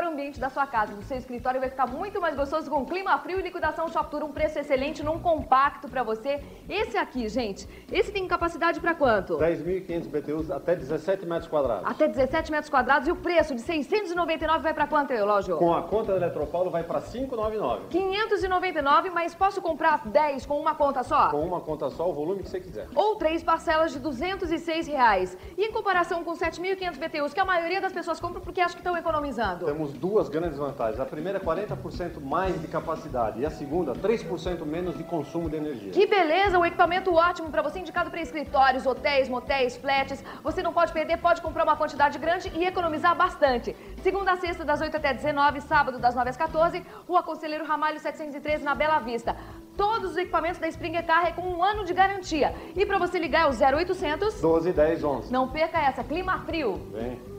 ambiente da sua casa, do seu escritório, vai ficar muito mais gostoso com clima frio e liquidação Shoptour, um preço excelente num compacto pra você. Esse aqui, gente, esse tem capacidade pra quanto? 10.500 BTUs até 17 metros quadrados. Até 17 metros quadrados e o preço de 699 vai pra quanto, relógio? Com a conta da Eletropaulo vai para 599. 599, mas posso comprar 10 com uma conta só? Com uma conta só, o volume que você quiser. Ou 3 parcelas de R$206. E em comparação com 7.500 BTUs, que a maioria das pessoas compram porque acham que estão economizando. Temos duas grandes vantagens. A primeira é 40% mais de capacidade e a segunda, 3% menos de consumo de energia. Que beleza, um equipamento ótimo para você, indicado para escritórios, hotéis, motéis, flats. Você não pode perder, pode comprar uma quantidade grande e economizar bastante. Segunda a sexta, das 8 até 19, sábado das 9 às 14, Rua Conselheiro Ramalho 713, na Bela Vista. Todos os equipamentos da Springer Car com 1 ano de garantia. E para você ligar é o 0800 12 10 11. Não perca essa, clima frio. Vem.